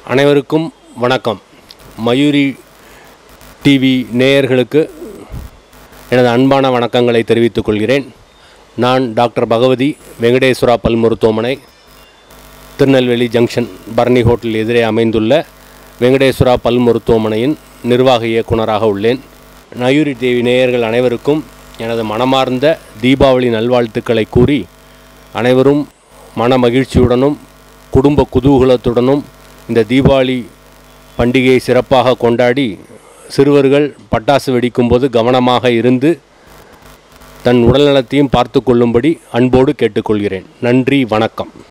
அனைவருக்கும் வணக்கம். மயூரி டிவி நேயர்களுக்கு எனது அன்பான வணக்கங்களை தெரிவித்துக் கொள்கிறேன். நான் டாக்டர் பகவதி, வெங்கடேஸ்வரா பல் மருத்துவமனை, திருநெல்வேலி ஜங்ஷன் பரணி ஹோட்டல் எதிரே அமைந்துள்ள வெங்கடேஸ்வரா பல் மருத்துவமனையின் நிர்வாக இயக்குனராக உள்ளேன். மயூரி டிவி நேயர்கள் அனைவருக்கும் எனது மனமார்ந்த தீபாவளி நல்வாழ்த்துக்களை கூறி, அனைவரும் மன மகிழ்ச்சியுடனும் குடும்ப குதூகலத்துடனும் இந்த தீபாவளி பண்டிகையை சிறப்பாக கொண்டாடி, சிறுவர்கள் பட்டாசு வெடிக்கும்போது கவனமாக இருந்து தன் உடல்நலத்தையும் பார்த்து கொள்ளும்படி அன்போடு கேட்டுக்கொள்கிறேன். நன்றி, வணக்கம்.